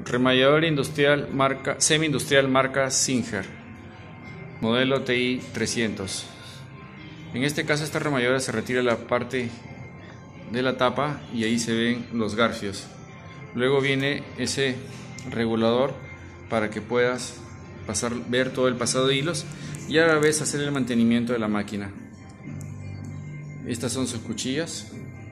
Remallador industrial semi-industrial marca Singer, modelo TI 300. En este caso esta remalladora se retira la parte de la tapa y ahí se ven los garfios. Luego viene ese regulador para que puedas ver todo el pasado de hilos y a la vez hacer el mantenimiento de la máquina. Estas son sus cuchillas.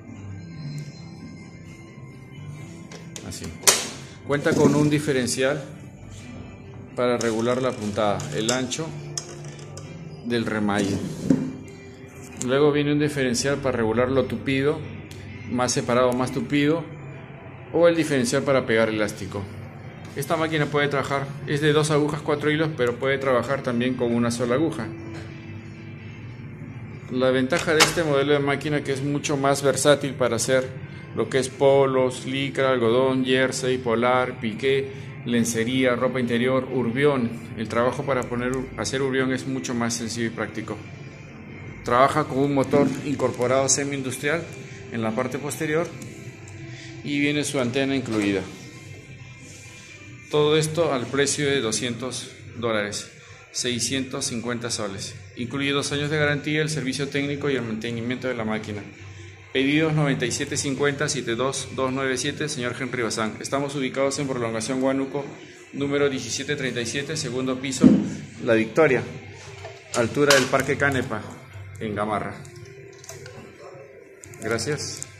Así. Cuenta con un diferencial para regular la puntada, el ancho del remalle. Luego viene un diferencial para regular lo tupido, más separado o más tupido, o el diferencial para pegar elástico. Esta máquina puede trabajar, es de 2 agujas 4 hilos, pero puede trabajar también con una sola aguja. La ventaja de este modelo de máquina que es mucho más versátil para hacer lo que es polos, licra, algodón, jersey, polar, piqué, lencería, ropa interior, urbión. El trabajo para hacer urbión es mucho más sencillo y práctico. Trabaja con un motor incorporado semi-industrial en la parte posterior y viene su antena incluida. Todo esto al precio de $200, 650 soles. Incluye 2 años de garantía, el servicio técnico y el mantenimiento de la máquina. Pedidos 9750-72297, señor Henry Bazán. Estamos ubicados en Prolongación Huánuco, número 1737, segundo piso, La Victoria, altura del Parque Canepa, en Gamarra. Gracias.